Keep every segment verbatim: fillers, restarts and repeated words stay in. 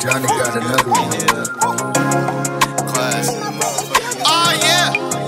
Johnny got another one. Class. Oh yeah.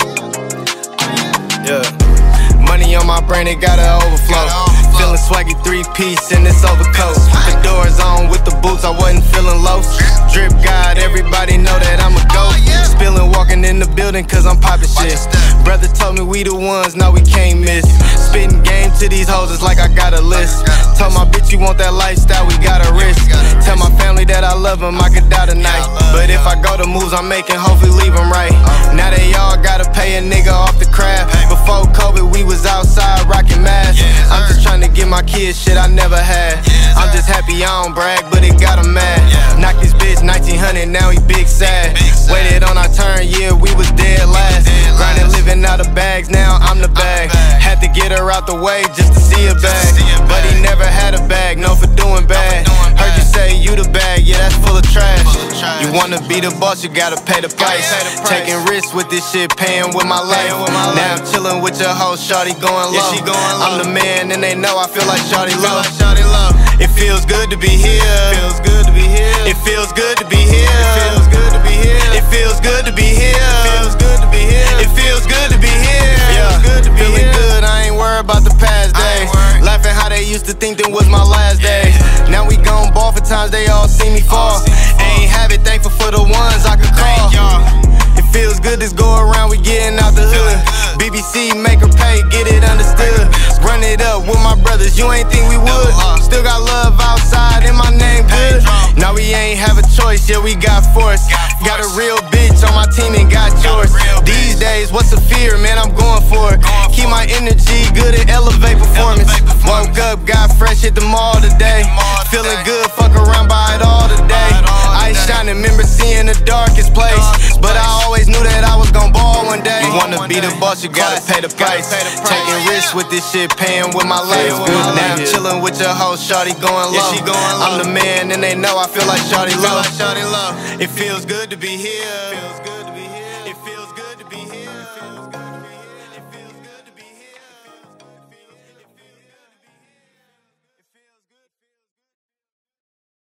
Yeah. Money on my brain, it gotta overflow. Feeling swaggy three-piece in this overcoat. The doors on with the boots, I wasn't feeling low. Drip God, everybody know that I'm a GOAT. Spilling, walking in the building cause I'm poppin' shit. Brother told me we the ones, now we can't miss. Spitting game to these hoes, it's like I got a list. Told my bitch you want that lifestyle, we got a risk. Tell my family that I love them, I could die tonight. But if I go the moves I'm making, hopefully leave them right. Now they all gotta pay a nigga off the craft. Before COVID we was outside rocking masks. I'm just trying to give my kids shit I never had. I'm just happy I don't brag, but it got him mad. Knock this bitch nineteen hundred, now he big sad. Waited on our turn, yeah, we was dead last. Grinding, living out of bags, now I'm the bag. Had to get her out the way just to see a bag. But he never had a bag, no for doing bad. Heard you say you the bag, yeah, that's full of trash. You wanna be the boss, you gotta pay the price. Taking risks with this shit, paying with my life. Now I'm chilling with your hoe, shawty going low. I'm the man and they know I feel like shawty low. It feels good to be here. Feels good to be here. It feels good to be here. It feels good to be here. It feels good to be here. Feels good to be here. It feels good to be here. Yeah, feeling good. I ain't worried about the past days. Laughing how they used to think that was my last days. Now we gon' ball for times they all see me fall. Ain't have it, thankful for the ones I could call. It feels good to go around, we getting out the hood. B B C, make her pay, get it understood. Run it up with my brothers, you ain't think we would. Still got love outside and my name good. Now we ain't have a choice, yeah, we got force. Got a real bitch on my team and got yours. These days, what's the fear, man, I'm going for it. Keep my energy good and elevate performance. Woke up, got fresh, hit the mall today. Feeling good, fuck around by it all today. Ice shining, remember seeing the darkest place. But I always knew that I was gon' ball one day. You wanna be the boss, you gotta pay the price. Taking risks with this shit, paying with my life. Now I'm chilling with your hoe, shawty going low. I'm the man and they know I feel like shawty low. It feels good to be here. It feels good to be here.